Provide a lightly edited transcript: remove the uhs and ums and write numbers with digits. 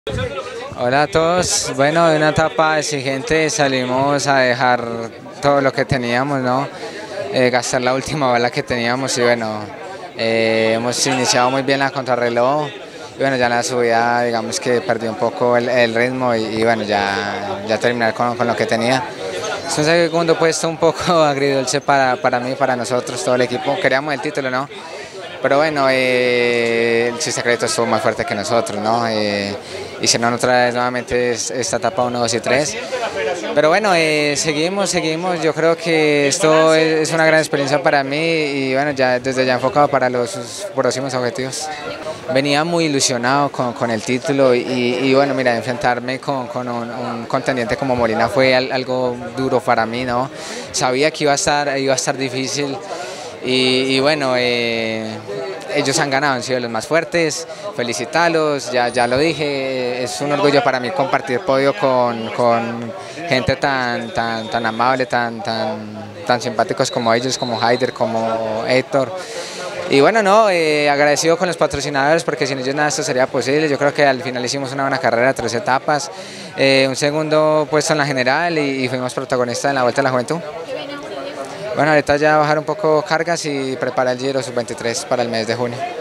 Hola a todos. Bueno, de una etapa exigente salimos a dejar todo lo que teníamos, ¿no? Gastar la última bala que teníamos y bueno, hemos iniciado muy bien la contrarreloj y bueno, ya en la subida digamos que perdí un poco el ritmo y bueno, ya terminar con lo que tenía. Es un segundo puesto un poco agridulce para mí, para nosotros, todo el equipo. Queríamos el título, ¿no? Pero bueno, el Secreto estuvo más fuerte que nosotros, ¿no? Hicieron otra vez nuevamente esta etapa 1, 2 y 3. Pero bueno, seguimos. Yo creo que esto es una gran experiencia para mí y bueno, ya desde ya enfocado para los próximos objetivos. Venía muy ilusionado con el título y bueno, mira, enfrentarme con un contendiente como Molina fue algo duro para mí, ¿no? Sabía que iba a estar difícil. Y bueno, ellos han ganado, han sido los más fuertes, felicitarlos, ya lo dije, es un orgullo para mí compartir podio con gente tan amable, tan simpáticos como ellos, como Haider, como Héctor. Y bueno, no, agradecido con los patrocinadores porque sin ellos nada de esto sería posible. Yo creo que al final hicimos una buena carrera, 3 etapas, un segundo puesto en la general y fuimos protagonistas en la Vuelta a la Juventud. Bueno, ahorita ya bajar un poco cargas y preparar el Giro Sub-23 para el mes de junio.